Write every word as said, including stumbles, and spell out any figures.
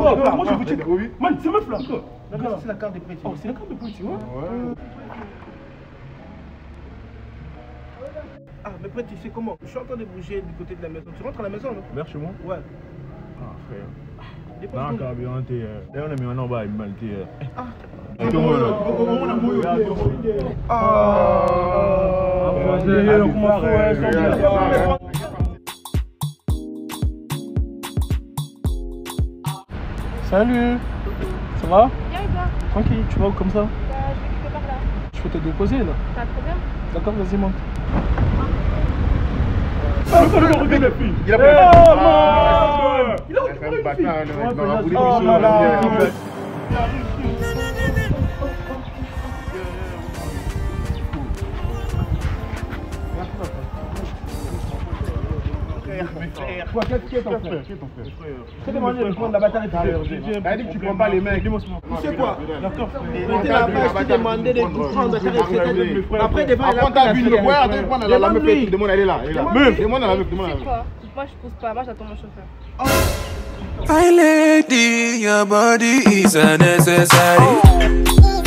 Moi je veux checker. Man, c'est meuf là. C'est la carte des prêts. Oh, c'est la carte des prêts, ouais. Ah, mais après, tu sais comment? Je suis en train de bouger du côté de la maison. Tu rentres à la maison, non? Vers chez moi? Ouais. Ah, frère. Non, carburant, t'es. D'ailleurs, on a mis un en bas, il m'a dit. Ah. Ah. Salut. Ça va? Bien et toi? Tranquille, tu vas où comme ça? Bah, je vais quelque part là. Je peux te déposer là. T'as trop bien? D'accord, vas-y, monte. Il a pris Il a Quoi, qu'est-ce qui est ton frère? Je t'ai demandé de prendre la bataille. T'as dit que tu prends pas les mecs. Tu sais quoi? D'accord, frère. T'es là-bas, je t'ai demandé de tout prendre. Après, devant, il a pris la fille. Ouais, attends, prends la meuf. Demande, elle est là. Elle est là. Demande à la meuf, demande à la meuf. Quoi? Moi je pousse pas, moi j'attends mon chauffeur. My lady, your body is unnecessary.